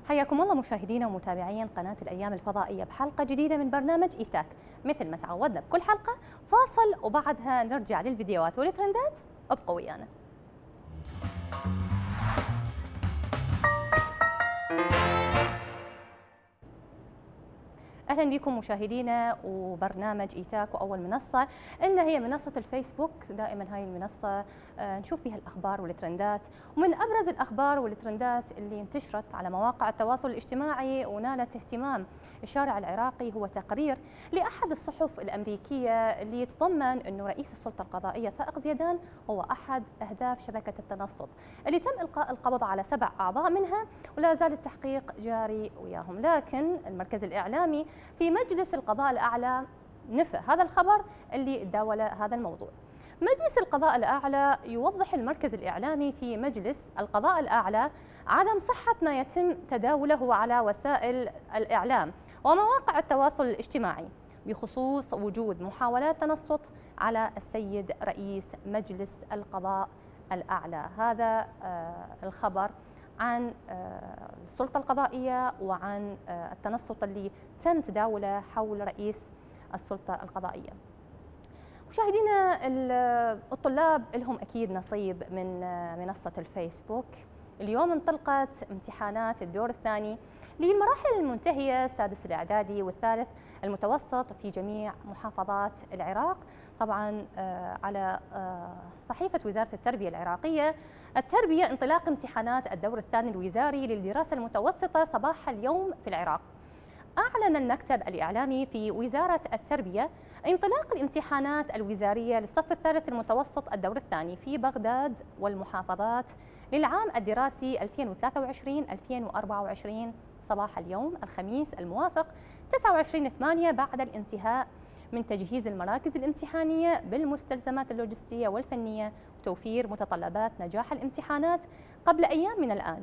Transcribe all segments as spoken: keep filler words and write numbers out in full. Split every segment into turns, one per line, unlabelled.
حياكم الله مشاهدينا ومتابعين قناة الأيام الفضائية بحلقة جديدة من برنامج إيتاك. مثل ما تعودنا بكل حلقة فاصل وبعدها نرجع للفيديوهات والترندات. ابقوا ويانا. اهلا بكم مشاهدينا وبرنامج ايتاك. واول منصه لنا هي منصه الفيسبوك. دائما هاي المنصه نشوف بها الاخبار والترندات، ومن ابرز الاخبار والترندات اللي انتشرت على مواقع التواصل الاجتماعي ونالت اهتمام الشارع العراقي هو تقرير لاحد الصحف الامريكيه اللي يتضمن انه رئيس السلطه القضائيه فائق زيدان هو احد اهداف شبكه التنصت اللي تم القاء القبض على سبع اعضاء منها، ولا زال التحقيق جاري وياهم. لكن المركز الاعلامي في مجلس القضاء الأعلى نفى هذا الخبر اللي تداول هذا الموضوع. مجلس القضاء الأعلى يوضح المركز الإعلامي في مجلس القضاء الأعلى عدم صحة ما يتم تداوله على وسائل الإعلام ومواقع التواصل الاجتماعي بخصوص وجود محاولات تنصت على السيد رئيس مجلس القضاء الأعلى. هذا الخبر عن السلطة القضائية وعن التنصت اللي تم تداوله حول رئيس السلطة القضائية. مشاهدينا الطلاب لهم أكيد نصيب من منصة الفيسبوك. اليوم انطلقت امتحانات الدور الثاني للمراحل المنتهية السادس الإعدادي والثالث المتوسط في جميع محافظات العراق. طبعا على صحيفة وزارة التربية العراقية التربية انطلاق امتحانات الدور الثاني الوزاري للدراسة المتوسطة صباح اليوم في العراق. أعلن المكتب الإعلامي في وزارة التربية انطلاق الامتحانات الوزارية للصف الثالث المتوسط الدور الثاني في بغداد والمحافظات للعام الدراسي ألفين وثلاثة وعشرين ألفين وأربعة وعشرين صباح اليوم الخميس الموافق تسعة وعشرين ثمانية بعد الانتهاء من تجهيز المراكز الامتحانية بالمستلزمات اللوجستية والفنية وتوفير متطلبات نجاح الامتحانات قبل أيام من الآن،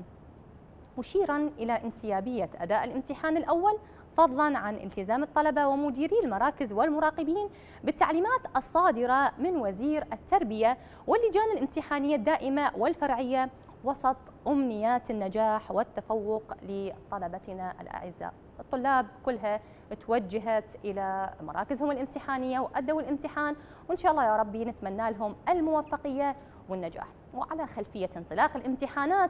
مشيرا إلى انسيابية أداء الامتحان الأول فضلا عن التزام الطلبة ومديري المراكز والمراقبين بالتعليمات الصادرة من وزير التربية واللجان الامتحانية الدائمة والفرعية وسط أمنيات النجاح والتفوق لطلبتنا الأعزاء. الطلاب كلها توجهت إلى مراكزهم الامتحانية وأدوا الامتحان، وإن شاء الله يا ربي نتمنى لهم الموفقية والنجاح. وعلى خلفية انطلاق الامتحانات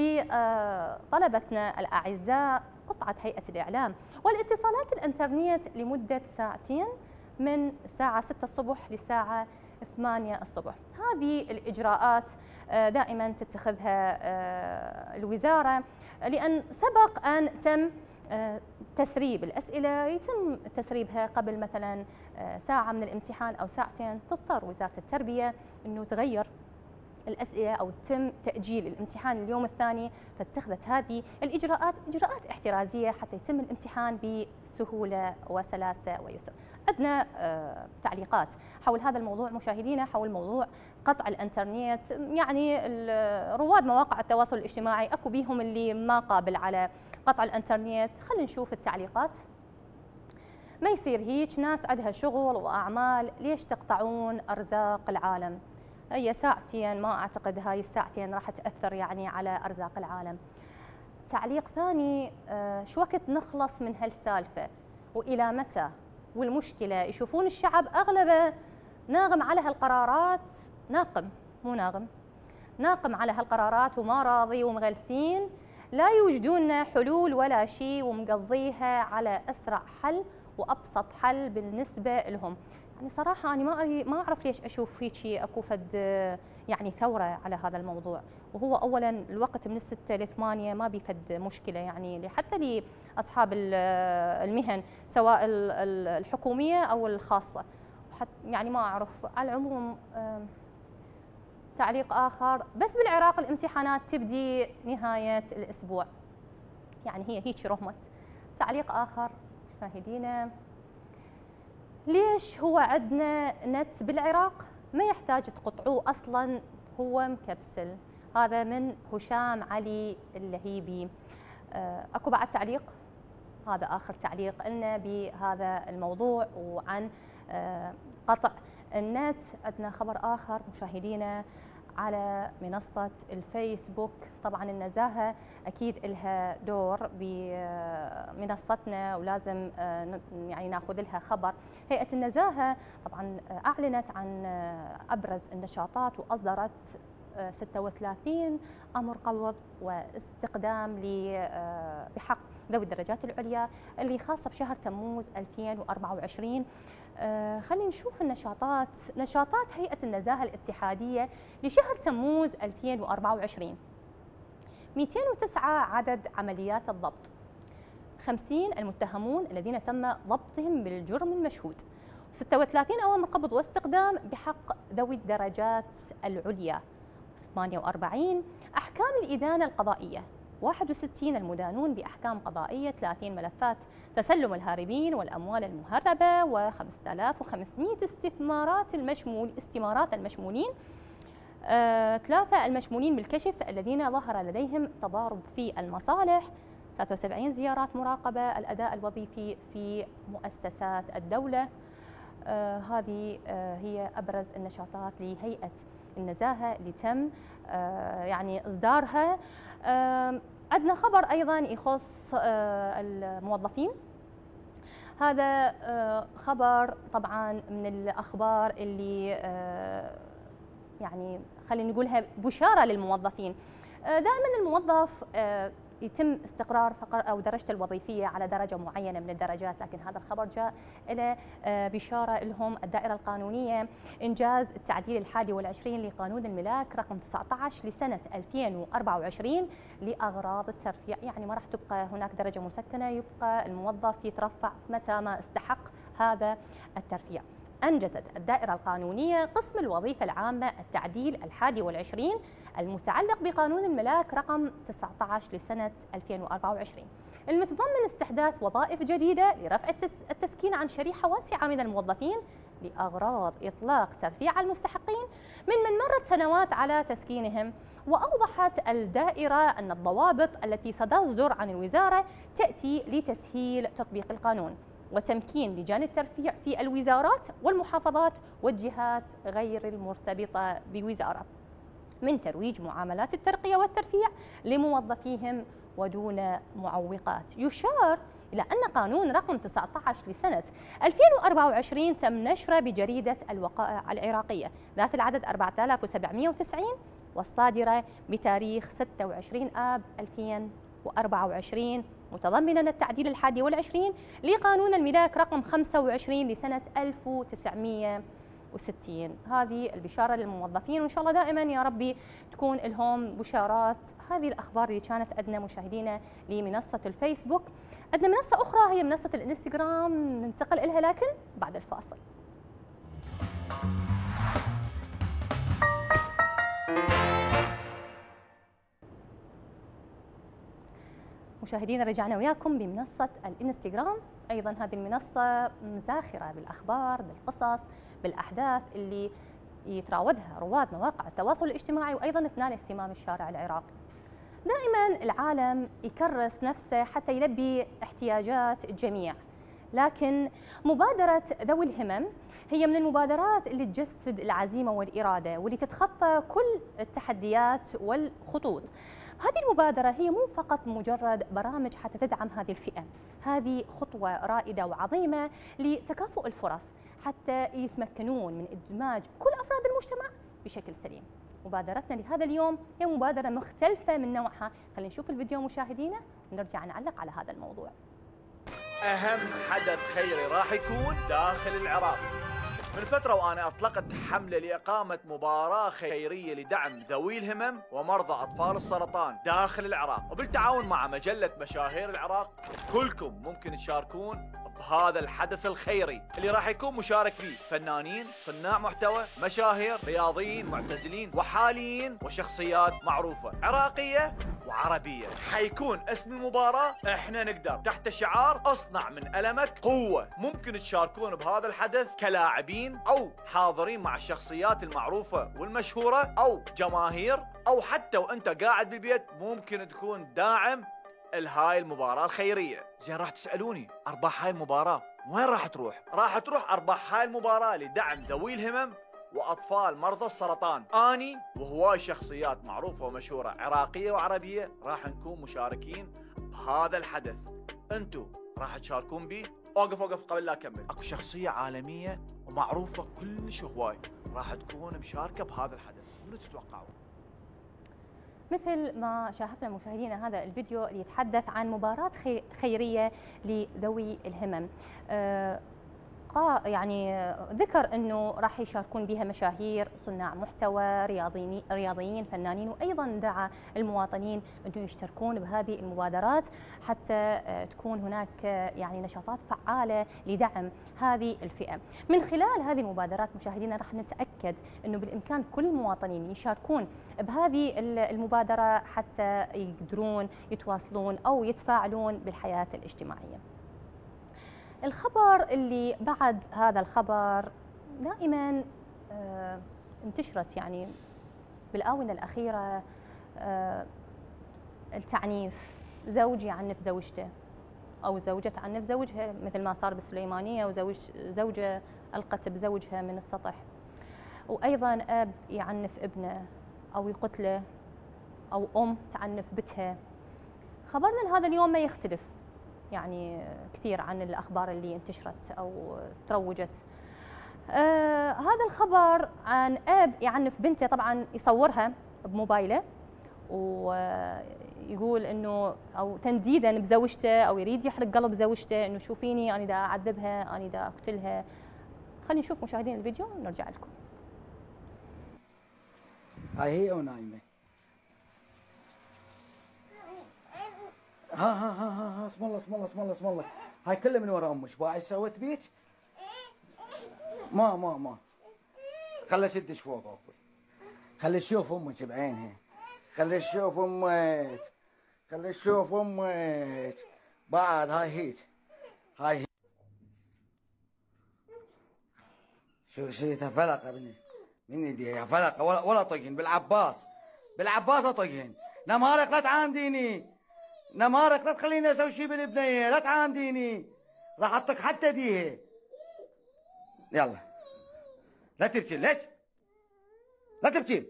لطلبتنا الأعزاء قطعت هيئة الإعلام والاتصالات الإنترنت لمدة ساعتين من الساعة ستة الصبح للساعة ثمانية الصبح. هذه الإجراءات دائما تتخذها الوزارة لأن سبق أن تم تسريب الأسئلة، يتم تسريبها قبل مثلا ساعة من الامتحان أو ساعتين، تضطر وزارة التربية أنه تغير الأسئلة أو تم تأجيل الامتحان اليوم الثاني، فاتخذت هذه الإجراءات إجراءات احترازية حتى يتم الامتحان بسهولة وسلاسة ويسر. عندنا تعليقات حول هذا الموضوع مشاهدينا، حول موضوع قطع الانترنت. يعني رواد مواقع التواصل الاجتماعي اكو بيهم اللي ما قابل على قطع الانترنت. خلينا نشوف التعليقات. ما يصير هيك، ناس عندها شغل واعمال، ليش تقطعون ارزاق العالم؟ هي ساعتين، ما اعتقد هاي الساعتين راح تاثر يعني على ارزاق العالم. تعليق ثاني، شو وقت نخلص من هالسالفه والى متى؟ والمشكله يشوفون الشعب اغلبه ناغم على هالقرارات، ناقم مو ناغم، ناقم على هالقرارات وما راضي ومغلسين، لا يوجدون حلول ولا شيء ومقضيها على اسرع حل وابسط حل بالنسبه لهم. يعني صراحه انا ما ما اعرف ليش اشوف هيك اكو فد يعني ثوره على هذا الموضوع. وهو اولا الوقت من الستة لثمانية ما بيفد مشكله يعني حتى لاصحاب المهن سواء الحكوميه او الخاصه. يعني ما اعرف. على العموم تعليق اخر، بس بالعراق الامتحانات تبدي نهايه الاسبوع، يعني هي هيك رهمت. تعليق اخر مشاهدينا، ليش هو عندنا نت بالعراق ما يحتاج تقطعوه اصلا هو مكبسل؟ هذا من هشام علي اللهيبي. اكو بعد تعليق، هذا اخر تعليق لنا بهذا الموضوع وعن قطع النت. عندنا خبر اخر مشاهدينا على منصة الفيسبوك. طبعا النزاهة أكيد لها دور بمنصتنا ولازم يعني ناخذ لها خبر. هيئة النزاهة طبعا أعلنت عن أبرز النشاطات وأصدرت ستة وثلاثين أمر قبض واستقدام بحق ذوي الدرجات العليا اللي خاصة بشهر تموز ألفين وأربعة وعشرين. آه خلينا نشوف النشاطات. نشاطات هيئة النزاهة الاتحادية لشهر تموز ألفين وأربعة وعشرين: مئتين وتسعة عدد عمليات الضبط، خمسين المتهمون الذين تم ضبطهم بالجرم المشهود، ستة وثلاثين أوامر قبض واستقدام بحق ذوي الدرجات العليا، ثمانية وأربعين أحكام الإدانة القضائية، واحد وستين المدانون بأحكام قضائية، ثلاثين ملفات تسلم الهاربين والأموال المهربة، وخمسة آلاف وخمسمئة استثمارات المشمول استمارات المشمولين، آه، ثلاثة المشمولين بالكشف الذين ظهر لديهم تضارب في المصالح، ثلاثة وسبعين زيارات مراقبة الأداء الوظيفي في مؤسسات الدولة. آه، هذه آه، هي أبرز النشاطات لهيئة النزاهة اللي تم آه، يعني إصدارها. آه، عندنا خبر أيضا يخص آه، الموظفين. هذا آه، خبر طبعا من الأخبار اللي آه، يعني خلينا نقولها بشارة للموظفين. آه، دائما الموظف آه، يتم استقرار فقر أو درجته الوظيفية على درجة معينة من الدرجات، لكن هذا الخبر جاء إلى بشارة لهم الدائرة القانونية إنجاز التعديل الحادي والعشرين لقانون الملاك رقم تسعة عشر لسنة ألفين وأربعة وعشرين لأغراض الترفيع. يعني ما راح تبقى هناك درجة مسكنة، يبقى الموظف يترفع متى ما استحق هذا الترفيع. أنجزت الدائرة القانونية قسم الوظيفة العامة التعديل الحادي والعشرين المتعلق بقانون الملاك رقم تسعة عشر لسنة ألفين وأربعة وعشرين، المتضمن استحداث وظائف جديدة لرفع التسكين عن شريحة واسعة من الموظفين لأغراض إطلاق ترفيع المستحقين ممن مرت سنوات على تسكينهم. وأوضحت الدائرة أن الضوابط التي ستصدر عن الوزارة تأتي لتسهيل تطبيق القانون وتمكين لجان الترفيع في الوزارات والمحافظات والجهات غير المرتبطة بوزارة من ترويج معاملات الترقية والترفيع لموظفيهم ودون معوقات. يشار إلى أن قانون رقم تسعة عشر لسنة ألفين وأربعة وعشرين تم نشره بجريدة الوقائع العراقية ذات العدد أربعة آلاف وسبعمئة وتسعين والصادرة بتاريخ ستة وعشرين آب ألفين وأربعة وعشرين، متضمنا التعديل الحادي والعشرين لقانون الملاك رقم خمسة وعشرين لسنة ألف وتسعمئة وستين. هذه البشارة للموظفين، وإن شاء الله دائما يا ربي تكون لهم بشارات. هذه الأخبار اللي كانت عندنا مشاهدينا لمنصة الفيسبوك. عندنا منصة أخرى هي منصة الإنستغرام، ننتقل إلها لكن بعد الفاصل. مشاهدينا رجعنا وياكم بمنصة الإنستغرام. أيضا هذه المنصة مزاخرة بالأخبار، بالقصص، بالأحداث اللي يتراودها رواد مواقع التواصل الاجتماعي، وأيضا تنال اهتمام الشارع العراقي. دائما العالم يكرس نفسه حتى يلبي احتياجات الجميع، لكن مبادرة ذوي الهمم هي من المبادرات اللي تجسد العزيمة والإرادة واللي تتخطى كل التحديات والخطوط. هذه المبادرة هي مو فقط مجرد برامج حتى تدعم هذه الفئة، هذه خطوة رائدة وعظيمة لتكافؤ الفرص حتى يتمكنون من إدماج كل أفراد المجتمع بشكل سليم. مبادرتنا لهذا اليوم هي مبادرة مختلفة من نوعها. خلينا نشوف الفيديو مشاهدينا ونرجع نعلق على هذا الموضوع.
أهم حدث خيري راح يكون داخل العراق. من فترة وأنا أطلقت حملة لإقامة مباراة خيرية لدعم ذوي الهمم ومرضى أطفال السرطان داخل العراق، وبالتعاون مع مجلة مشاهير العراق. كلكم ممكن تشاركون بهذا الحدث الخيري اللي راح يكون مشارك فيه فنانين، صناع محتوى، مشاهير، رياضيين، معتزلين وحاليين وشخصيات معروفة عراقية وعربية. حيكون اسم المباراة احنا نقدر، تحت شعار اصنع من ألمك قوة. ممكن تشاركون بهذا الحدث كلاعبين أو حاضرين مع الشخصيات المعروفة والمشهورة أو جماهير، أو حتى وانت قاعد بالبيت ممكن تكون داعم لهاي المباراة الخيرية. زين راح تسألوني أرباح هاي المباراة وين راح تروح؟ راح تروح أرباح هاي المباراة لدعم ذوي الهمم واطفال مرضى السرطان. اني وهواي شخصيات معروفه ومشهوره عراقيه وعربيه راح نكون مشاركين بهذا الحدث. انتو راح تشاركون بيه؟ اوقف اوقف قبل لا اكمل. اكو شخصيه عالميه ومعروفه كلش هواي راح تكون مشاركه بهذا الحدث، منو تتوقعون؟
مثل ما شاهدنا مشاهدينا هذا الفيديو اللي يتحدث عن مباراة خيرية لذوي الهمم. آه يعني ذكر انه راح يشاركون بها مشاهير، صناع محتوى، رياضيين رياضيين، فنانين، وايضا دعا المواطنين انه يشتركون بهذه المبادرات حتى تكون هناك يعني نشاطات فعاله لدعم هذه الفئه. من خلال هذه المبادرات مشاهدينا راح نتاكد انه بالامكان كل المواطنين يشاركون بهذه المبادره حتى يقدرون يتواصلون او يتفاعلون بالحياه الاجتماعيه. الخبر اللي بعد هذا الخبر دائما آه انتشرت يعني بالآونة الأخيرة آه التعنيف، زوج يعنف زوجته أو زوجة تعنف زوجها مثل ما صار بالسليمانية، وزوج زوجة ألقت بزوجها من السطح، وأيضا أب يعنف ابنه أو يقتله، أو أم تعنف بنتها. خبرنا لهذا اليوم ما يختلف يعني كثير عن الأخبار اللي انتشرت أو تروجت. آه هذا الخبر عن أب يعنف بنته، طبعا يصورها بموبايله ويقول إنه أو تنديدا بزوجته أو يريد يحرق قلب زوجته، إنه شوفيني أنا دا أعذبها، أنا دا أقتلها. خلينا نشوف مشاهدين الفيديو ونرجع لكم.
هاي هي ونايمة. ها ها ها ها ها اسم الله اسم الله اسم الله اسم الله. هاي كلها من ورا امك. باعي سويت بيك؟ ما ما ما خلي شدش فوق اخوي. خلي تشوف امك بعينها. خلي تشوف امك. خلي تشوف امك. بعد هاي هيك. هاي هيك. شو شريتها فلقه بني. من يديها فلقه ولا ولا طقهن بالعباس. بالعباس اطقهن. نمارق لا تعانديني. نمارك لا تخليني اسوي شيء بالبنيه، لا تعانديني، راح احطك حتى ديها. يلا لا تبكي. ليش؟ لا تبكي.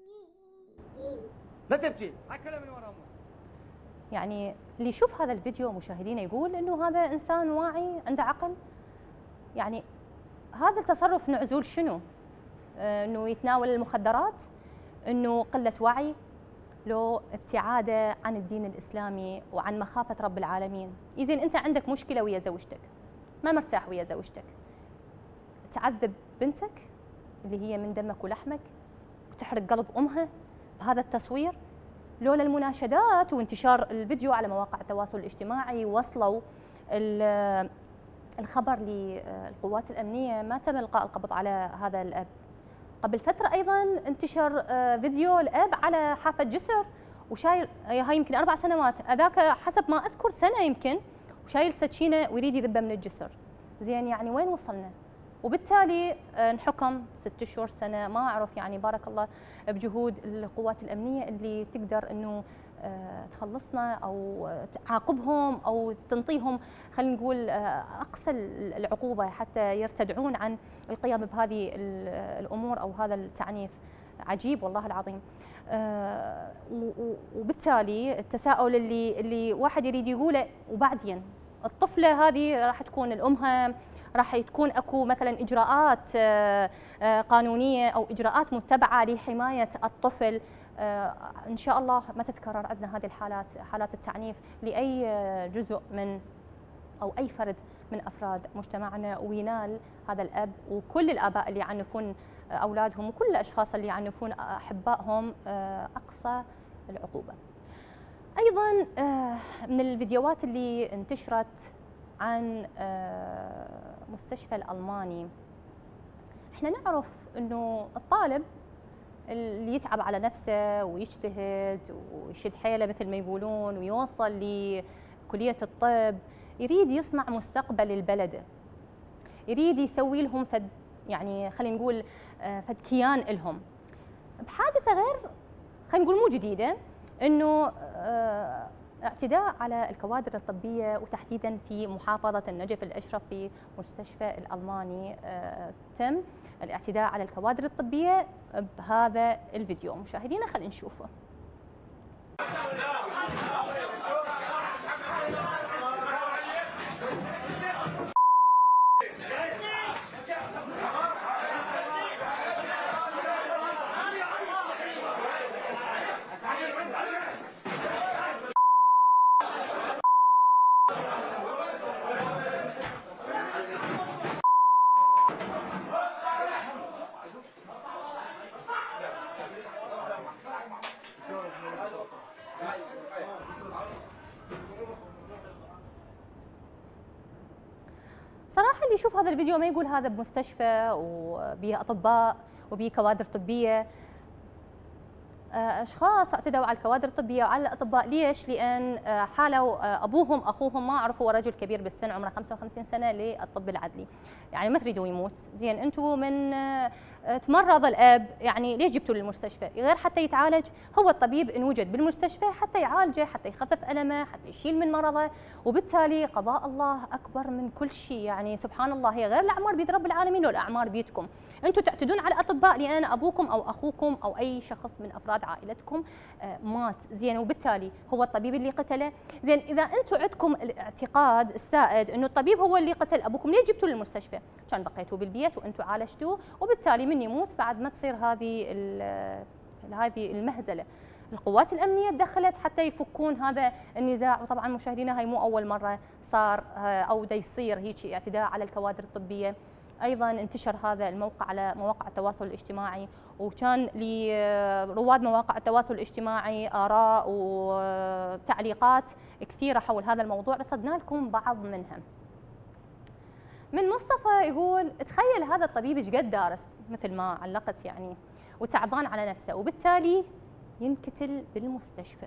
لا تبكي، هاي كلها من ورا امك.
يعني اللي يشوف هذا الفيديو مشاهدينا يقول انه هذا انسان واعي عنده عقل. يعني هذا التصرف نعزول شنو؟ آه انه يتناول المخدرات؟ انه قله وعي؟ لو ابتعاده عن الدين الإسلامي وعن مخافة رب العالمين؟ إذن أنت عندك مشكلة ويا زوجتك، ما مرتاح ويا زوجتك، تعذب بنتك اللي هي من دمك ولحمك وتحرق قلب أمها بهذا التصوير؟ لولا المناشدات وانتشار الفيديو على مواقع التواصل الاجتماعي وصلوا الخبر للقوات الأمنية ما تم إلقاء القبض على هذا الأب. قبل فترة أيضا انتشر فيديو الأب على حافة جسر وشايل، هاي يمكن أربع سنوات، هذاك حسب ما أذكر سنة يمكن، وشايل سكينة ويريد يذبه من الجسر. زين يعني وين وصلنا؟ وبالتالي انحكم ست شهور سنة. ما أعرف يعني بارك الله بجهود القوات الأمنية اللي تقدر إنه تخلصنا أو تعاقبهم أو تنطيهم خلينا نقول أقصى العقوبة حتى يرتدعون عن القيام بهذه الأمور أو هذا التعنيف. عجيب والله العظيم. وبالتالي التساؤل اللي اللي واحد يريد يقوله، وبعدين الطفلة هذه راح تكون الأمها، راح تكون اكو مثلا اجراءات قانونيه او اجراءات متبعه لحمايه الطفل. ان شاء الله ما تتكرر عندنا هذه الحالات، حالات التعنيف لاي جزء من او اي فرد من افراد مجتمعنا، وينال هذا الاب وكل الاباء اللي يعنفون اولادهم وكل الاشخاص اللي يعنفون احبائهم اقصى العقوبه. ايضا من الفيديوهات اللي انتشرت عن مستشفى الألماني، احنا نعرف انه الطالب اللي يتعب على نفسه ويجتهد ويشد حيله مثل ما يقولون ويوصل لكلية الطب يريد يصنع مستقبل البلد، يريد يسوي لهم فد يعني خلينا نقول فد كيان لهم بحادثة غير خلينا نقول مو جديدة، انه اعتداء على الكوادر الطبية وتحديدا في محافظة النجف الأشرف في مستشفى الألماني. آه تم الاعتداء على الكوادر الطبية بهذا الفيديو. مشاهدينا خلينا نشوفه. صراحة اللي يشوف هذا الفيديو ما يقول هذا بمستشفى وبيه أطباء وبيه كوادر طبية. أشخاص اعتدوا على الكوادر الطبية وعلى الأطباء. ليش؟ لأن حالوا أبوهم أخوهم ما عرفوا، ورجل كبير بالسن عمره خمسة وخمسين سنة للطب العدلي. يعني ما تريدوا يموت، زين أنتم من تمرض الأب يعني ليش جبتوا للمستشفى؟ غير حتى يتعالج، هو الطبيب إن وجد بالمستشفى حتى يعالجه، حتى يخفف ألمه، حتى يشيل من مرضه، وبالتالي قضاء الله أكبر من كل شيء. يعني سبحان الله، هي غير الأعمار بيد رب العالمين والأعمار بيدكم. أنتم تعتدون على الأطباء لأن أبوكم أو أخوكم أو أي شخص من أفراد عائلتكم مات، زين، وبالتالي هو الطبيب اللي قتله. زين، إذا أنتم عندكم الاعتقاد السائد إنه الطبيب هو اللي قتل أبوكم، ليه جبتوه للمستشفى؟ كان بقيتوه بالبيت وأنتم عالجتوه، وبالتالي من يموت بعد ما تصير هذه هذه المهزلة. القوات الأمنية دخلت حتى يفكون هذا النزاع. وطبعا مشاهدينا هاي مو أول مرة صار أو دا يصير هيك اعتداء على الكوادر الطبية. أيضا انتشر هذا الموقع على مواقع التواصل الاجتماعي، وكان لرواد مواقع التواصل الاجتماعي آراء وتعليقات كثيرة حول هذا الموضوع، رصدنا لكم بعض منها. من مصطفى يقول تخيل هذا الطبيب ايش قد دارس، مثل ما علقت يعني، وتعبان على نفسه وبالتالي ينكتل بالمستشفى.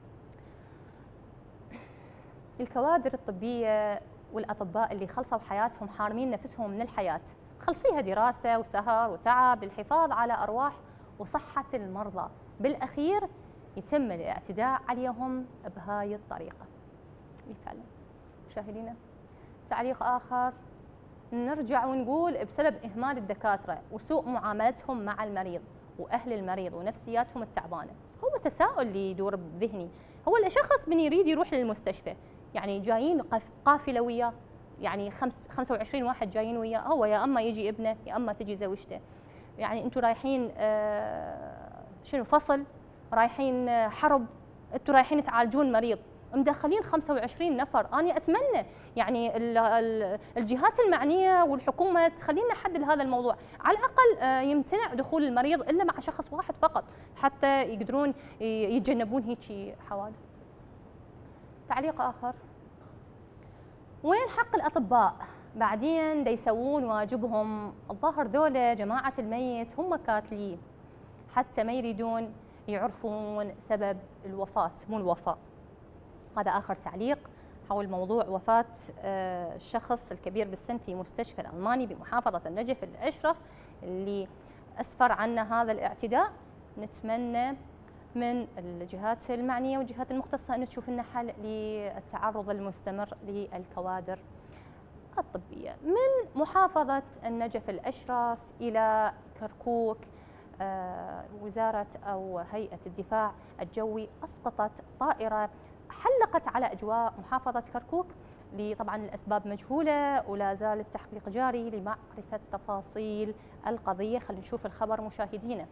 الكوادر الطبية والأطباء اللي خلصوا حياتهم حارمين نفسهم من الحياة، خلصيها دراسة وسهر وتعب للحفاظ على أرواح وصحة المرضى، بالأخير يتم الاعتداء عليهم بهاي الطريقة. يفعل. مشاهدينا تعليق آخر، نرجع ونقول بسبب إهمال الدكاترة وسوء معاملتهم مع المريض وأهل المريض ونفسياتهم التعبانة. هو تساؤل اللي يدور بذهني، هو الشخص من يريد يروح للمستشفى، يعني جايين قافلة وياه، يعني خمس خمسة وعشرين واحد جايين وياه، هو يا أما يجي ابنه يا أما تجي زوجته. يعني أنتم رايحين آه شنو فصل، رايحين آه حرب، أنتم رايحين تعالجون مريض، مدخلين خمسة وعشرين نفر. أنا أتمنى يعني الجهات المعنية والحكومة تخلينا حد لهذا الموضوع، على الأقل يمتنع دخول المريض إلا مع شخص واحد فقط حتى يقدرون يتجنبون هيك حوادث. تعليق آخر، وين حق الأطباء؟ بعدين دا يسوون واجبهم، الظاهر ذولا جماعة الميت هم كاتلين حتى ما يريدون يعرفون سبب الوفاة مو الوفاة. هذا آخر تعليق حول موضوع وفاة الشخص الكبير بالسن في مستشفى الألماني بمحافظة النجف الأشرف اللي أسفر عنه هذا الاعتداء. نتمنى من الجهات المعنية والجهات المختصة أن تشوف لنا حل للتعرض المستمر للكوادر الطبية. من محافظة النجف الأشرف إلى كركوك، وزارة أو هيئة الدفاع الجوي أسقطت طائرة حلقت على أجواء محافظة كركوك لطبعا الأسباب مجهولة، ولا زال التحقيق جاري لمعرفة تفاصيل القضية. خلينا نشوف الخبر مشاهدينا.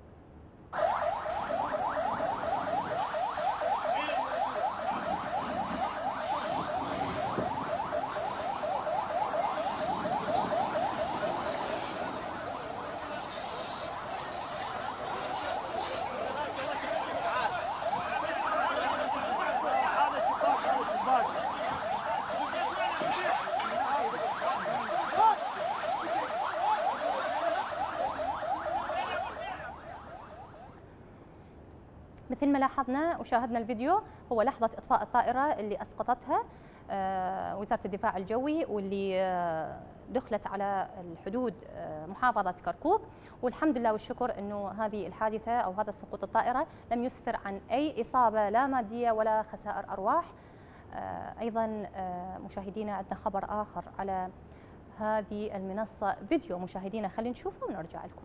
مثل ما لاحظنا وشاهدنا الفيديو، هو لحظة إطفاء الطائرة اللي أسقطتها وزارة الدفاع الجوي، واللي دخلت على الحدود محافظة كركوك، والحمد لله والشكر أنه هذه الحادثة أو هذا سقوط الطائرة لم يسفر عن أي إصابة لا مادية ولا خسائر أرواح. أيضا مشاهدينا عندنا خبر آخر على هذه المنصة، فيديو مشاهدينا خلينا نشوفه ونرجع لكم.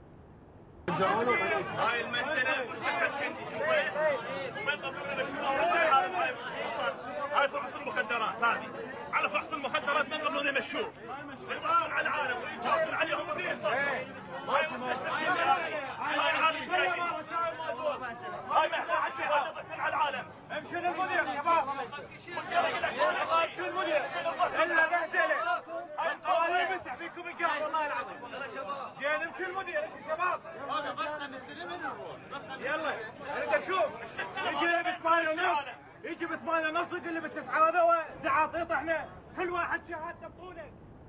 هاي المنزله مستشفى كندي شوفي ما يطلبون لنا شنو هاي فحص المخدرات، هذه على فحص المخدرات ما يقبلون يمشوه يطلعون على العالم ويجاوبون عليهم مدير هاي مستشفى كندي هاي العالم شايفين هاي محتاج شيء على العالم. امشي للمدير يا شباب، امشي للمدير الا مهزله هاي القوانين يمسح فيكم القهر والله العظيم. زين امشي للمدير امشي شباب. هذا بس نستلم يلا اريد اشوف يجي بثمانية ونص يجي بثمانية ونص يقول لي بالتسعة هذا زعاطيط احنا كل واحد شهادته بطوله.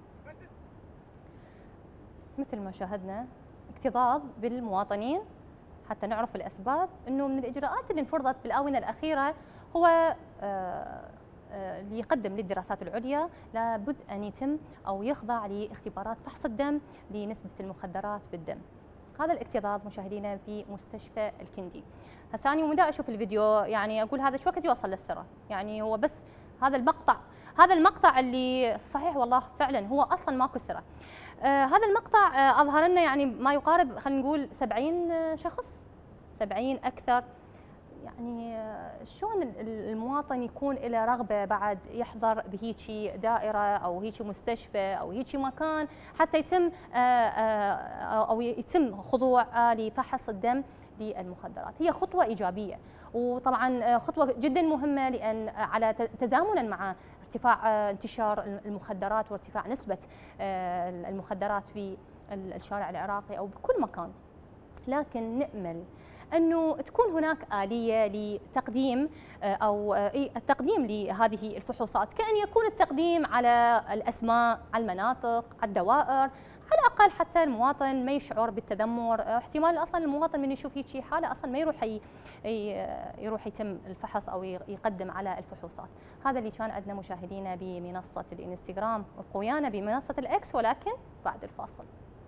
مثل ما شاهدنا اكتظاظ بالمواطنين حتى نعرف الاسباب، انه من الاجراءات اللي انفرضت بالاونه الاخيره هو اللي يقدم للدراسات العليا لابد ان يتم او يخضع لاختبارات فحص الدم لنسبه المخدرات بالدم. هذا الاكتظاظ مشاهدينا في مستشفى الكندي. هسه انا ومن اشوف الفيديو يعني اقول هذا شو وقت يوصل للسره، يعني هو بس هذا المقطع هذا المقطع اللي صحيح والله فعلا هو اصلا ماكو سره. آه هذا المقطع آه اظهر لنا يعني ما يقارب خلينا نقول سبعين شخص، سبعين اكثر. يعني آه شلون المواطن يكون له رغبه بعد يحضر بهيجي دائره او هيجي مستشفى او هيجي مكان حتى يتم آه آه او يتم خضوع لفحص الدم للمخدرات. هي خطوه ايجابيه وطبعا خطوه جدا مهمه، لان على تزامنا مع ارتفاع انتشار المخدرات وارتفاع نسبة المخدرات في الشارع العراقي أو بكل مكان. لكن نأمل أنه تكون هناك آلية لتقديم أو التقديم لهذه الفحوصات، كأن يكون التقديم على الأسماء، على المناطق، على الدوائر، على الأقل حتى المواطن ما يشعر بالتذمر. احتمال أصلا المواطن من يشوف هيك شيء حالة أصلا ما يروح يروح يتم الفحص أو يقدم على الفحوصات. هذا اللي كان عندنا مشاهدينا بمنصة الانستغرام، ابقوا ويانا بمنصة الإكس ولكن بعد الفاصل.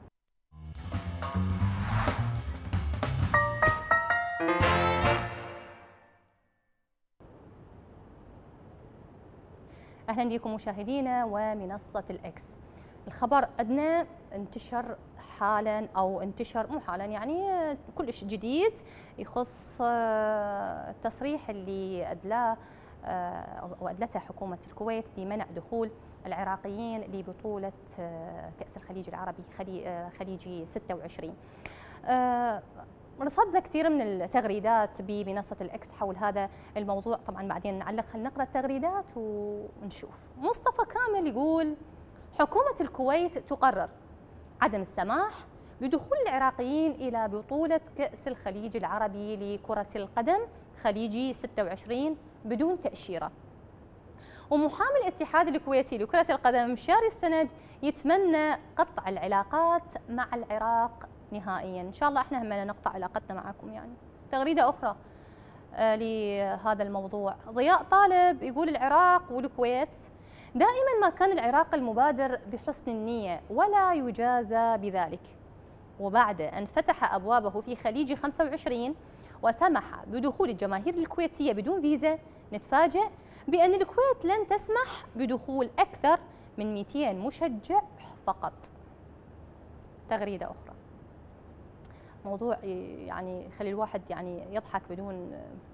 أهلا بكم مشاهدينا ومنصة الإكس. الخبر عندنا انتشر حالا او انتشر مو حالا يعني كلش جديد يخص التصريح اللي ادلاه او ادلته حكومه الكويت بمنع دخول العراقيين لبطوله كاس الخليج العربي خليجي ستة وعشرين. رصدنا كثير من التغريدات بمنصه الاكس حول هذا الموضوع، طبعا بعدين نعلق. خلينا نقرا التغريدات ونشوف. مصطفى كامل يقول: حكومة الكويت تقرر عدم السماح بدخول العراقيين إلى بطولة كأس الخليج العربي لكرة القدم خليجي ستة وعشرين بدون تأشيرة. ومحامي الاتحاد الكويتي لكرة القدم شاري السند يتمنى قطع العلاقات مع العراق نهائيا. إن شاء الله احنا هم نقطع علاقتنا معكم. يعني تغريدة أخرى آه لهذا الموضوع. ضياء طالب يقول: العراق والكويت دائما ما كان العراق المبادر بحسن النية ولا يجازى بذلك، وبعد أن فتح أبوابه في خليج خمسة وعشرين وسمح بدخول الجماهير الكويتية بدون فيزا، نتفاجأ بأن الكويت لن تسمح بدخول أكثر من مئتين مشجع فقط. تغريدة أخرى. موضوع يعني يخلي الواحد يعني يضحك بدون.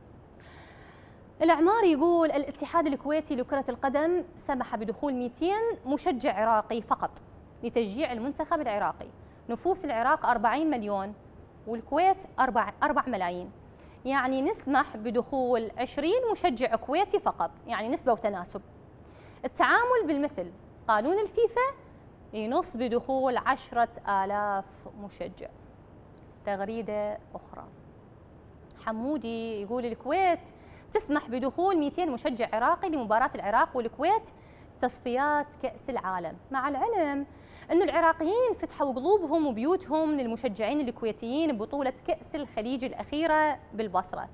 الأعمار يقول: الاتحاد الكويتي لكرة القدم سمح بدخول مئتين مشجع عراقي فقط لتشجيع المنتخب العراقي. نفوس العراق أربعين مليون والكويت أربعة ملايين، يعني نسمح بدخول عشرين مشجع كويتي فقط، يعني نسبة وتناسب. التعامل بالمثل، قانون الفيفا ينص بدخول عشرة آلاف مشجع. تغريدة أخرى. حمودي يقول: الكويت تسمح بدخول مئتين مشجع عراقي لمباراة العراق والكويت تصفيات كأس العالم، مع العلم أن العراقيين فتحوا قلوبهم وبيوتهم للمشجعين الكويتيين ببطولة كأس الخليج الأخيرة بالبصرة.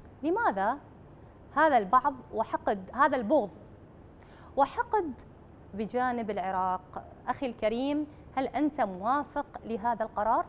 لماذا هذا البعض وحقد هذا البغض وحقد بجانب العراق. أخي الكريم، هل أنت موافق لهذا القرار؟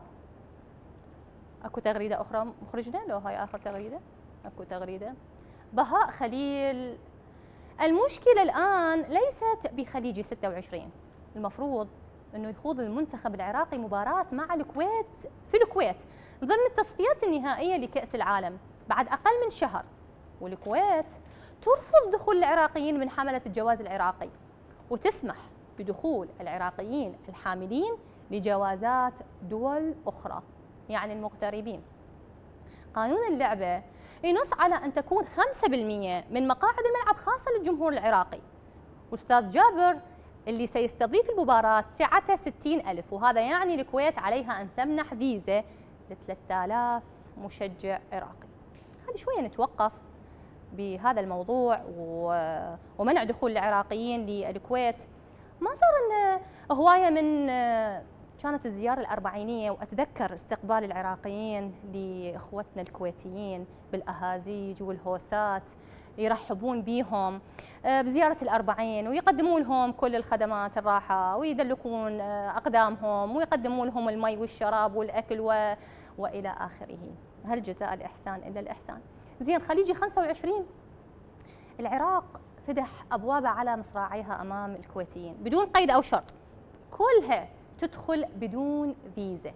أكو تغريدة أخرى مخرجنا؟ لو هاي آخر تغريدة. أكو تغريدة. بهاء خليل: المشكلة الآن ليست بخليجي ستة وعشرين، المفروض أنه يخوض المنتخب العراقي مباراة مع الكويت في الكويت ضمن التصفيات النهائية لكأس العالم بعد أقل من شهر، والكويت ترفض دخول العراقيين من حملة الجواز العراقي وتسمح بدخول العراقيين الحاملين لجوازات دول أخرى، يعني المغتربين. قانون اللعبة ينص على أن تكون خمسة بالمئة من مقاعد الملعب خاصة للجمهور العراقي، وأستاذ جابر اللي سيستضيف المباراة سعته ستين ألف، وهذا يعني الكويت عليها أن تمنح فيزا ل ثلاثة آلاف مشجع عراقي. خلي شوية نتوقف بهذا الموضوع ومنع دخول العراقيين للكويت. ما صار لنا هواية من كانت الزيارة الأربعينية، وأتذكر استقبال العراقيين لإخوتنا الكويتيين بالأهازيج والهوسات، يرحبون بهم بزيارة الأربعين ويقدمون لهم كل الخدمات الراحة ويدلكون أقدامهم ويقدمون لهم المي والشراب والأكل و... وإلى آخره. هل جزاء الإحسان إلا الإحسان؟ زين، خليجي خمسة وعشرين، العراق فتح أبوابه على مصراعيها أمام الكويتيين بدون قيد أو شرط، كلها تدخل بدون فيزا.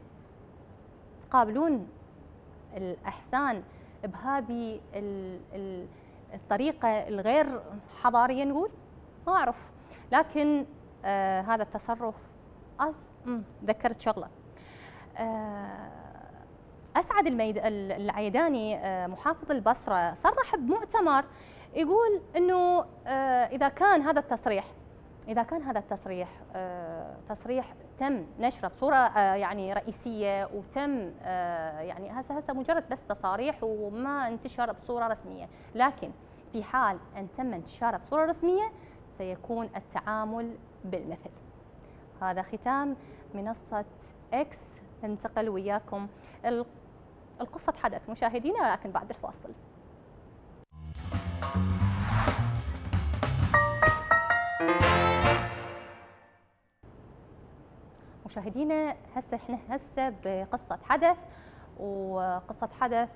تقابلون الإحسان بهذه الطريقة الغير حضارية نقول؟ ما أعرف، لكن آه هذا التصرف أص... ذكرت شغلة. آه أسعد الميد... العيداني آه محافظ البصرة صرح بمؤتمر يقول إنه آه إذا كان هذا التصريح إذا كان هذا التصريح آه تصريح تم نشره بصورة آه يعني رئيسية وتم آه يعني هسه هسه مجرد بس تصاريح وما انتشر بصورة رسمية، لكن في حال أن تم انتشاره بصورة رسمية سيكون التعامل بالمثل. هذا ختام منصة إكس. ننتقل وياكم القصة حدث مشاهدينا، لكن بعد الفاصل. مشاهدينا، هسه احنا هسه بقصة حدث، وقصة حدث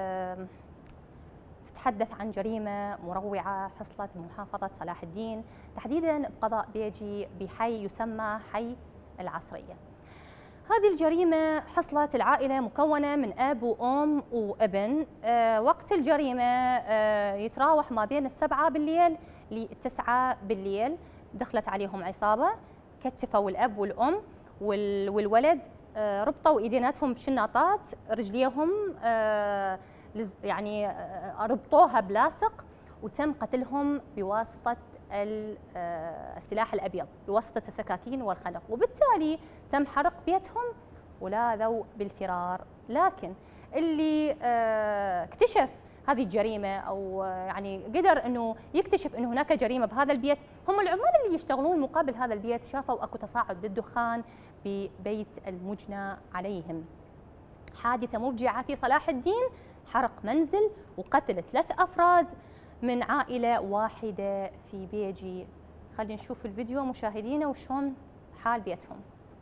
تتحدث عن جريمة مروعة حصلت بمحافظة صلاح الدين، تحديدا بقضاء بيجي بحي يسمى حي العصرية. هذه الجريمة حصلت العائلة مكونة من أب وأم وابن. أه وقت الجريمة أه يتراوح ما بين السبعة بالليل للتسعة بالليل. دخلت عليهم عصابة، كتفوا الأب والأم والولد، أه ربطوا إيديناتهم بشناطات، رجليهم أه يعني أه ربطوها بلاصق، وتم قتلهم بواسطة السلاح الأبيض، بواسطة السكاكين والخنق، وبالتالي تم حرق بيتهم ولاذوا بالفرار. لكن اللي اكتشف هذه الجريمة أو يعني قدر أنه يكتشف أنه هناك جريمة بهذا البيت هم العمال اللي يشتغلون مقابل هذا البيت. شافوا أكو تصاعد للدخان ببيت المجنى عليهم. حادثة مفجعة في صلاح الدين، حرق منزل وقتل ثلاث أفراد من عائلة واحدة في بيجي. خلينا نشوف الفيديو مشاهدينا وشون حال بيتهم.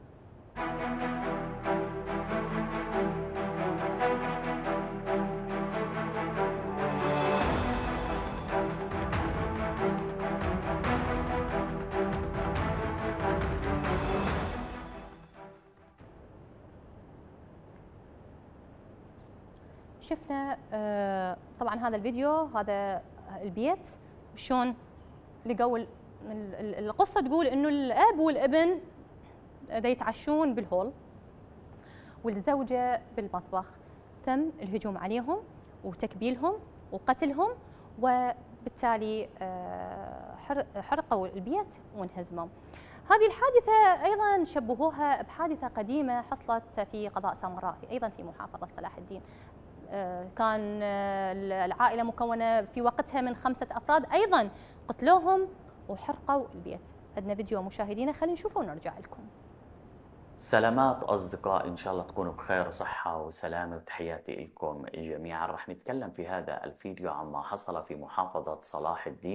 شفنا آه طبعا هذا الفيديو، هذا البيت وشون لقوا. القصة تقول انه الاب والابن دا يتعشون بالهول والزوجة بالمطبخ. تم الهجوم عليهم وتكبيلهم وقتلهم، وبالتالي حرقوا البيت وانهزموا. هذه الحادثة أيضا شبهوها بحادثة قديمة حصلت في قضاء سامراء أيضا في محافظة صلاح الدين. كان العائلة مكونة في وقتها من خمسة أفراد، أيضا قتلوهم وحرقوا البيت. عندنا فيديو مشاهدينا، خلينا نشوفه ونرجع لكم.
سلامات أصدقاء، إن شاء الله تكونوا بخير وصحة وسلامة، وتحياتي لكم جميعا. رح نتكلم في هذا الفيديو عما حصل في محافظة صلاح الدين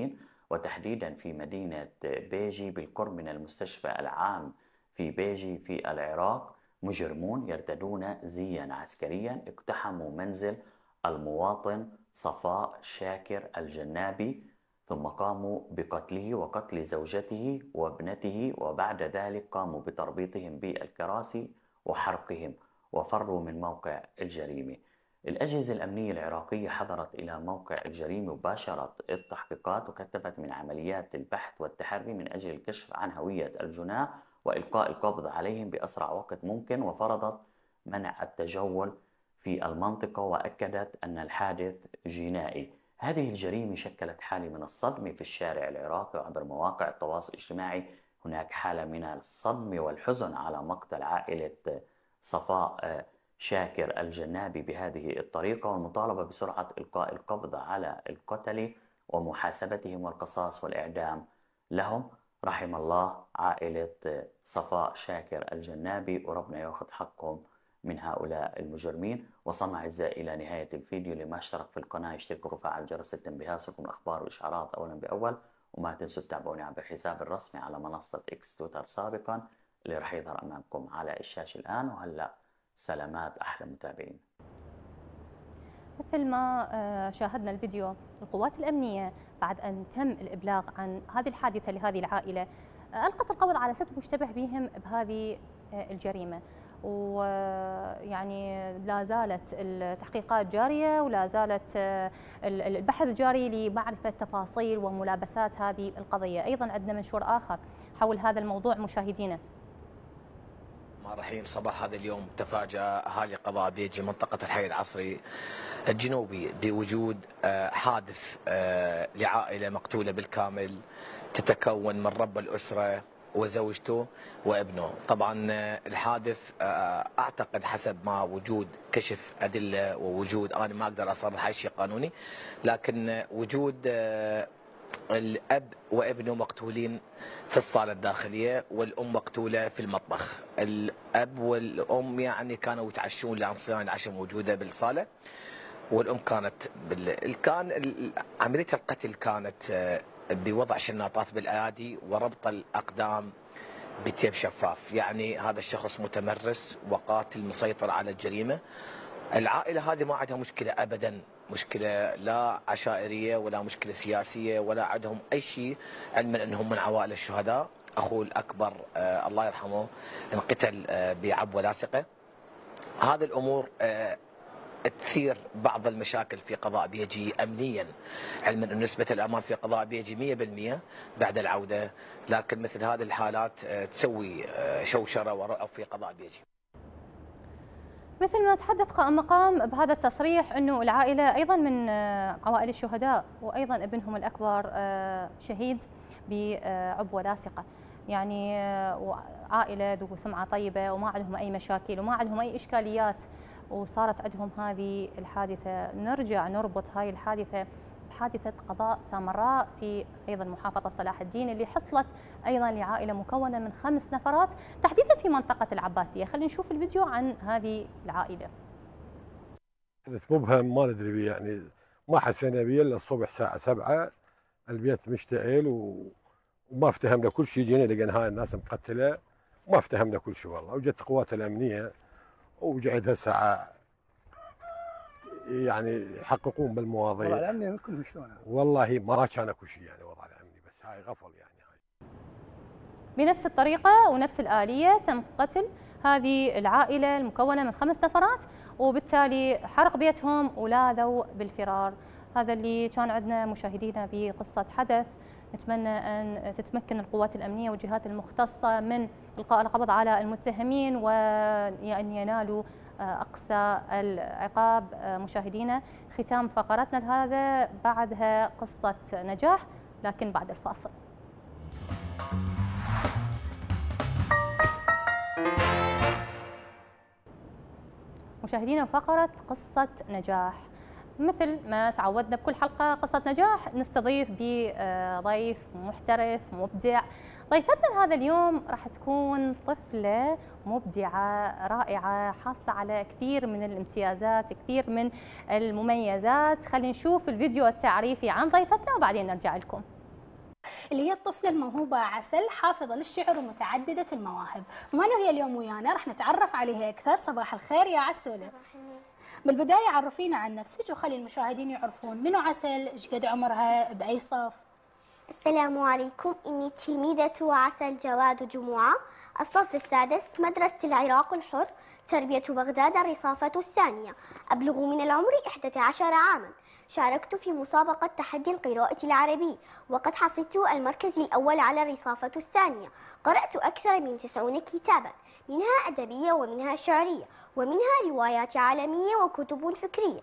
وتحديدا في مدينة بيجي بالقرب من المستشفى العام في بيجي في العراق مجرمون يرتدون زيا عسكريا اقتحموا منزل المواطن صفاء شاكر الجنابي، ثم قاموا بقتله وقتل زوجته وابنته، وبعد ذلك قاموا بتربيطهم بالكراسي وحرقهم وفروا من موقع الجريمة. الأجهزة الأمنية العراقية حضرت إلى موقع الجريمة وباشرت التحقيقات وكثفت من عمليات البحث والتحري من أجل الكشف عن هوية الجناة وإلقاء القبض عليهم بأسرع وقت ممكن، وفرضت منع التجول في المنطقة وأكدت أن الحادث جنائي. هذه الجريمة شكلت حالة من الصدمة في الشارع العراقي وعبر مواقع التواصل الاجتماعي. هناك حالة من الصدمة والحزن على مقتل عائلة صفاء شاكر الجنابي بهذه الطريقة، والمطالبة بسرعة إلقاء القبض على القتلة ومحاسبتهم والقصاص والإعدام لهم. رحم الله عائلة صفاء شاكر الجنابي وربنا ياخذ حقهم من هؤلاء المجرمين. وصلنا أعزائي إلى نهاية الفيديو. لما اشترك في القناة يشتركوا وفعل جرس التنبيهات لكم الأخبار والإشعارات أولا بأول، وما تنسوا تتابعوني عبر الحساب الرسمي على منصة إكس تويتر سابقا اللي رح يظهر أمامكم على الشاشة الآن. وهلأ سلامات أحلى متابعين.
مثل ما شاهدنا الفيديو، القوات الأمنية بعد أن تم الإبلاغ عن هذه الحادثة لهذه العائلة ألقت القبض على ست مشتبه بهم بهذه الجريمة، ويعني لا زالت التحقيقات جارية ولا زالت البحث جاري لمعرفة تفاصيل وملابسات هذه القضية. أيضا عندنا منشور آخر حول هذا الموضوع مشاهدينا.
الرحيم. صباح هذا اليوم تفاجأ أهالي قضاء بيجي منطقة الحي العصري الجنوبي بوجود حادث لعائلة مقتولة بالكامل تتكون من رب الأسرة وزوجته وابنه. طبعا الحادث أعتقد حسب ما وجود كشف أدلة ووجود، أنا ما أقدر أصرح أي شيء قانوني، لكن وجود الأب وابنه مقتولين في الصالة الداخلية والأم مقتولة في المطبخ. الأب والأم يعني كانوا يتعشون لأن صيانة العشاء موجودة بالصالة، والأم كانت بال... كان عملية القتل كانت بوضع شناطات بالأيادي وربط الأقدام بتيب شفاف. يعني هذا الشخص متمرس وقاتل مسيطر على الجريمة. العائلة هذه ما عندها مشكلة أبدا، مشكلة لا عشائرية ولا مشكلة سياسية ولا عندهم أي شيء، علما أنهم من عوائل الشهداء. أخوه الأكبر آه الله يرحمه انقتل آه بعبوة لاصقة. هذه الأمور آه تثير بعض المشاكل في قضاء بيجي أمنيا، علما أن نسبة الأمان في قضاء بيجي مئة بالمئة بعد العودة، لكن مثل هذه الحالات آه تسوي آه شوشرة ورعب في قضاء بيجي.
مثل ما تحدث قائم مقام بهذا التصريح أنه العائلة أيضا من عوائل الشهداء، وأيضا ابنهم الأكبر شهيد بعبوة لاصقة. يعني عائلة ذو سمعة طيبة وما عندهم أي مشاكل وما عندهم أي إشكاليات، وصارت عندهم هذه الحادثة. نرجع نربط هاي الحادثة بحادثة قضاء سامراء في أيضا محافظة صلاح الدين اللي حصلت أيضا لعائلة مكونة من خمس نفرات تحديدا في منطقة العباسية. خلينا نشوف الفيديو عن هذه العائلة.
حدث مبهم ما ندري بيه، يعني ما حسينا بيه الا الصبح الساعة سبعة، البيت مشتعل وما افتهمنا كل شيء. جينا لقينا هاي الناس مقتلة وما افتهمنا كل شيء والله. وجت القوات الأمنية وجعد هالساعة يعني يحققون بالمواضيع.
وضع الأمني كلهم شلون؟
والله ما كان اكو شيء يعني وضع الأمني، بس هاي غفل يعني. هاي
بنفس الطريقة ونفس الآلية تم قتل هذه العائلة المكونة من خمس نفرات، وبالتالي حرق بيتهم ولاذوا بالفرار. هذا اللي كان عندنا مشاهدينا بقصة حدث. نتمنى أن تتمكن القوات الأمنية والجهات المختصة من إلقاء القبض على المتهمين وأن ينالوا أقصى العقاب. مشاهدينا، ختام فقرتنا لهذا بعدها قصة نجاح، لكن بعد الفاصل. مشاهدينا، فقرة قصة نجاح. مثل ما تعودنا بكل حلقة قصة نجاح نستضيف بضيف محترف مبدع. ضيفتنا هذا اليوم راح تكون طفلة مبدعة رائعة حاصلة على كثير من الامتيازات، كثير من المميزات. خلينا نشوف الفيديو التعريفي عن ضيفتنا وبعدين نرجع لكم.
اللي هي الطفلة الموهوبة عسل، حافظة للشعر ومتعددة المواهب. ومعنا هي اليوم ويانا راح نتعرف عليها أكثر. صباح الخير يا عسولة. بالبداية عرفينا عن نفسك وخلي المشاهدين يعرفون منو عسل، ايش قد عمرها، بأي صف.
السلام عليكم، إني تلميذة عسل جواد جموعة، الصف السادس، مدرسة العراق الحر، تربية بغداد، الرصافة الثانية، أبلغ من العمر إحدى عشر عاما. شاركت في مسابقة تحدي القراءة العربي وقد حصلت المركز الأول على الرصافة الثانية. قرأت أكثر من تسعين كتابا، منها أدبية ومنها شعرية ومنها روايات عالمية وكتب فكرية.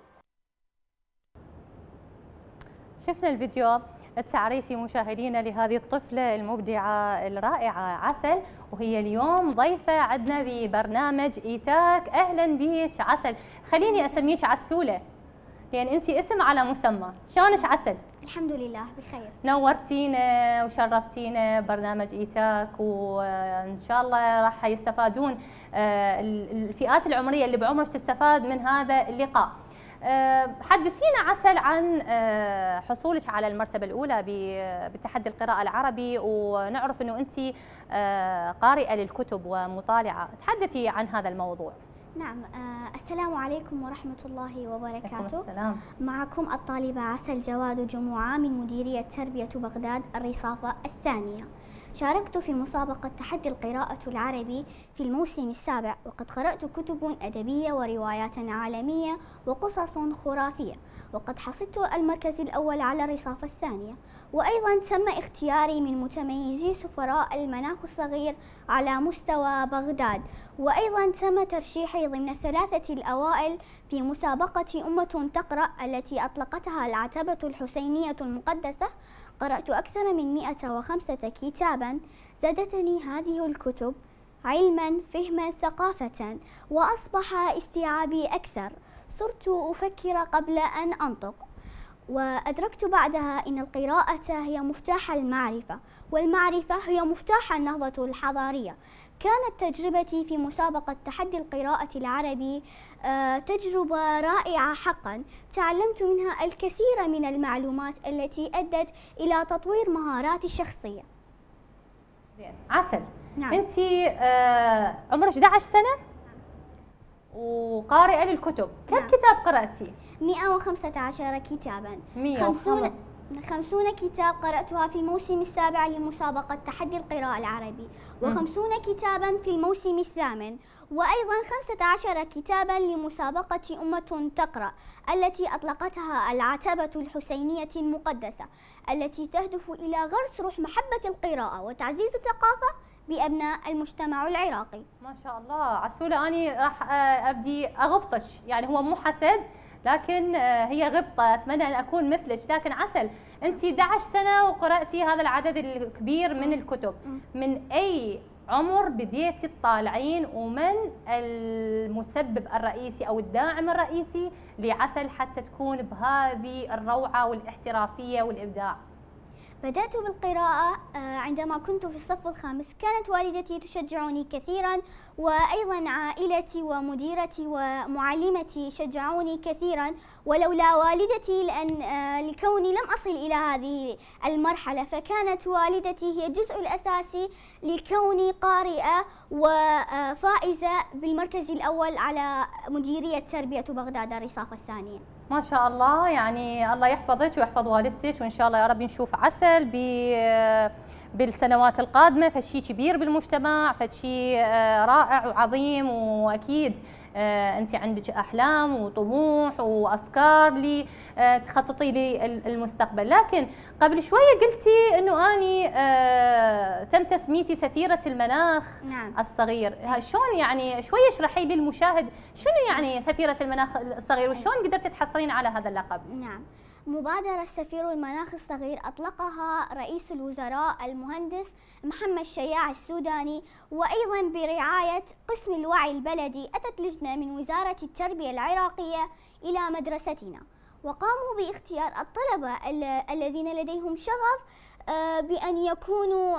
شفنا الفيديو التعريفي مشاهدينا لهذه الطفلة المبدعة الرائعة عسل، وهي اليوم ضيفة عندنا ببرنامج إيتاك. أهلا بيك عسل، خليني أسميك عسولة لأن أنت اسم على مسمى. شلونك عسل؟
الحمد لله بخير.
نورتينا وشرفتينا برنامج إيتاك، وإن شاء الله راح يستفادون الفئات العمرية اللي بعمرك تستفاد من هذا اللقاء. حدثينا عسل عن حصولك على المرتبة الأولى بتحدي القراءة العربي، ونعرف أنه أنت قارئة للكتب ومطالعة. تحدثي عن هذا الموضوع.
نعم، آه السلام عليكم ورحمة الله وبركاته.
السلام.
معكم الطالبة عسل جواد جموعة من مديرية تربية بغداد الرصافة الثانية. شاركت في مسابقة تحدي القراءة العربي في الموسم السابع، وقد قرأت كتب أدبية وروايات عالمية وقصص خرافية، وقد حصلت المركز الأول على الرصافة الثانية. وأيضا تم اختياري من متميزي سفراء المناخ الصغير على مستوى بغداد، وأيضا تم ترشيحي ضمن الثلاثة الأوائل في مسابقة أمة تقرأ التي أطلقتها العتبة الحسينية المقدسة. قرأت أكثر من مئة وخمسة كتابا، زادتني هذه الكتب علما، فهما، ثقافة، وأصبح استيعابي أكثر. صرت أفكر قبل أن أنطق، وأدركت بعدها أن القراءة هي مفتاح المعرفة، والمعرفة هي مفتاح النهضة الحضارية. كانت تجربتي في مسابقة تحدي القراءة العربي تجربة رائعة حقا. تعلمت منها الكثير من المعلومات التي أدت إلى تطوير مهاراتي الشخصية.
عسل،
نعم.
أنت عمرك أحد عشر سنة وقارئة للكتب، كم
نعم.
كتاب قرأتي؟
مئة وخمسة عشر كتابا.
خمسون
خمسون كتاب قرأتها في الموسم السابع لمسابقة تحدي القراءة العربي، وخمسون كتابا في الموسم الثامن، وأيضا خمسة عشر كتابا لمسابقة أمة تقرأ التي أطلقتها العتبة الحسينية المقدسة، التي تهدف إلى غرس روح محبة القراءة وتعزيز الثقافة بأبناء المجتمع العراقي.
ما شاء الله عسولة، أنا راح أبدي أغبطك، يعني هو مو حسد لكن هي غبطة، أتمنى أن أكون مثلك. لكن عسل، أنت أحد عشر سنة وقرأتي هذا العدد الكبير من الكتب، من أي عمر بديتي تطالعين، ومن المسبب الرئيسي أو الداعم الرئيسي لعسل حتى تكون بهذه الروعة والاحترافية والإبداع؟
بدأت بالقراءة عندما كنت في الصف الخامس. كانت والدتي تشجعني كثيرا، وأيضا عائلتي ومديرتي ومعلمتي شجعوني كثيرا، ولولا والدتي لأن لكوني لم أصل إلى هذه المرحلة، فكانت والدتي هي الجزء الأساسي لكوني قارئة وفائزة بالمركز الأول على مديرية تربية بغداد الرصافة الثانية.
ما شاء الله، يعني الله يحفظك ويحفظ والدتك، وإن شاء الله يا رب نشوف عسل بالسنوات القادمة فشي كبير بالمجتمع، فشي رائع وعظيم. وأكيد أنت عندك أحلام وطموح وأفكار لتخططي للمستقبل. لكن قبل شوية قلتي أنه أني تم تسميتي سفيرة المناخ
نعم.
الصغير. شلون يعني؟ شوية اشرحي للمشاهد شنو يعني سفيرة المناخ الصغير، وشلون قدرتي تحصلين على هذا اللقب؟
نعم، مبادرة سفير المناخ الصغير أطلقها رئيس الوزراء المهندس محمد شياع السوداني، وأيضا برعاية قسم الوعي البلدي. أتت لجنة من وزارة التربية العراقية إلى مدرستنا، وقاموا باختيار الطلبة الذين لديهم شغف بأن يكونوا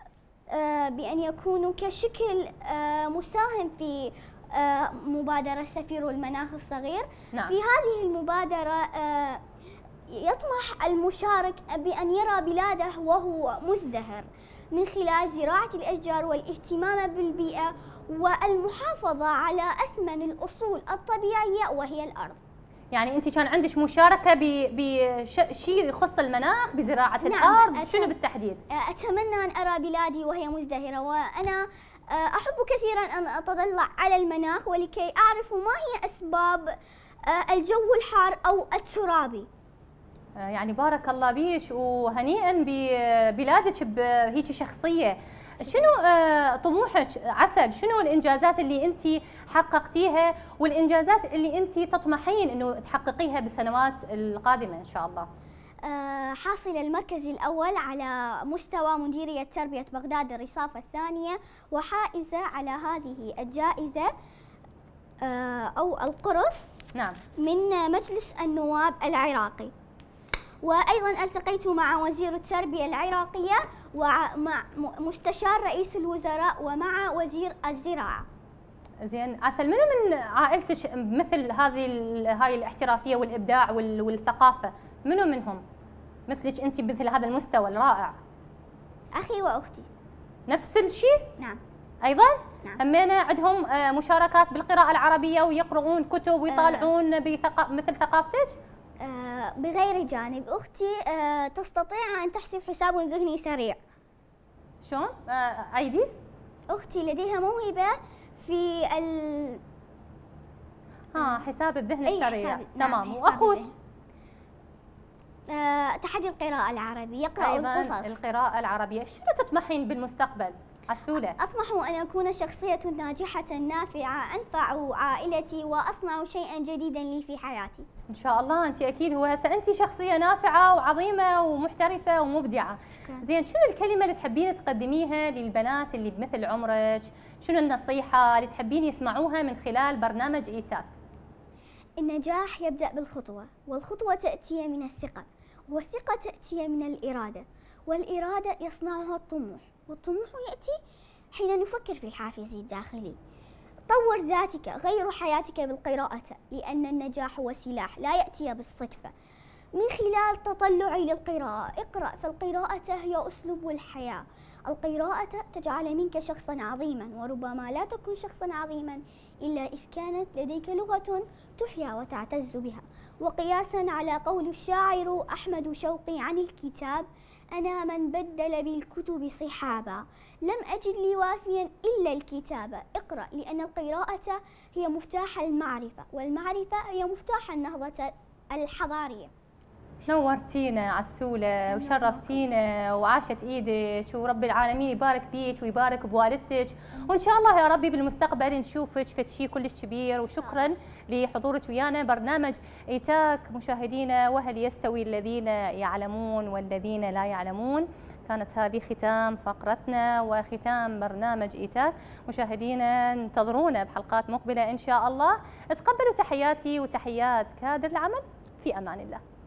بأن يكونوا كشكل مساهم في مبادرة سفير المناخ الصغير.
نعم.
في هذه المبادرة يطمح المشارك بأن يرى بلاده وهو مزدهر من خلال زراعة الأشجار والاهتمام بالبيئة والمحافظة على أثمن الأصول الطبيعية وهي الأرض.
يعني أنت كان عندك مشاركة بشيء يخص المناخ بزراعة
نعم
الأرض، شنو بالتحديد؟
أتمنى أن أرى بلادي وهي مزدهرة، وأنا أحب كثيرا أن أتطلع على المناخ ولكي أعرف ما هي أسباب الجو الحار أو الترابي.
يعني بارك الله بيك وهنيئا ببلادك بهيك شخصية. شنو طموحك عسل؟ شنو الإنجازات اللي أنت حققتيها والإنجازات اللي أنت تطمحين أنه تحققيها بالسنوات القادمة إن شاء الله؟
حاصل المركز الأول على مستوى مديرية تربية بغداد الرصافة الثانية، وحائزة على هذه الجائزة أو القرص
نعم
من مجلس النواب العراقي. وأيضا التقيت مع وزير التربية العراقية ومع مستشار رئيس الوزراء ومع وزير الزراعة.
زين عسل، منو من عائلتك مثل هذه هاي الاحترافية والإبداع والثقافة؟ منو منهم مثلك أنت مثل هذا المستوى الرائع؟
أخي وأختي.
نفس الشيء؟
نعم.
أيضا؟
نعم.
همينا عندهم مشاركات بالقراءة العربية ويقرؤون كتب ويطالعون أه بثق... مثل ثقافتك؟
أه بغير جانب، أختي أه تستطيع أن تحسب حساب ذهني سريع.
شلون؟ أه عيدي؟
أختي لديها موهبة في ال
ها حساب الذهن السريع.
حساب...
تمام.
نعم.
وأخوك؟
أه تحدي القراءة العربية، يقرأ القصص.
القراءة العربية. شنو تطمحين بالمستقبل؟ عسولة.
أطمح أن أكون شخصية ناجحة نافعة أنفع عائلتي وأصنع شيئا جديدا لي في حياتي.
إن شاء الله. أنت أكيد هو هسه أنت شخصية نافعة وعظيمة ومحترفة ومبدعة.
شكرا.
زين، شنو الكلمة اللي تحبين تقدميها للبنات اللي بمثل عمرك؟ شنو النصيحة اللي تحبين يسمعوها من خلال برنامج إيتاك؟
النجاح يبدأ بالخطوة، والخطوة تأتي من الثقة، والثقة تأتي من الإرادة، والإرادة يصنعها الطموح، والطموح يأتي حين نفكر في الحافز الداخلي. طور ذاتك، غير حياتك بالقراءة، لأن النجاح هو سلاح لا يأتي بالصدفة. من خلال تطلعي للقراءة، اقرأ، فالقراءة هي أسلوب الحياة. القراءة تجعل منك شخصا عظيما، وربما لا تكون شخصا عظيما إلا إذ كانت لديك لغة تحيا وتعتز بها. وقياسا على قول الشاعر أحمد شوقي عن الكتاب: أنا من بدل بالكتب صحابا، لم أجد لي وافيا إلا الكتاب. اقرأ، لأن القراءة هي مفتاح المعرفة، والمعرفة هي مفتاح النهضة الحضارية.
نورتينا عسولة وشرفتينا وعاشت ايدك، ورب العالمين يبارك بيك ويبارك بوالدتك، وان شاء الله يا ربي بالمستقبل نشوفك في شيء كلش كبير. وشكرا لحضورك ويانا برنامج إيتاك. مشاهدينا، وهل يستوي الذين يعلمون والذين لا يعلمون؟ كانت هذه ختام فقرتنا وختام برنامج إيتاك. مشاهدينا انتظرونا بحلقات مقبلة إن شاء الله. تقبلوا تحياتي وتحيات كادر العمل. في أمان الله.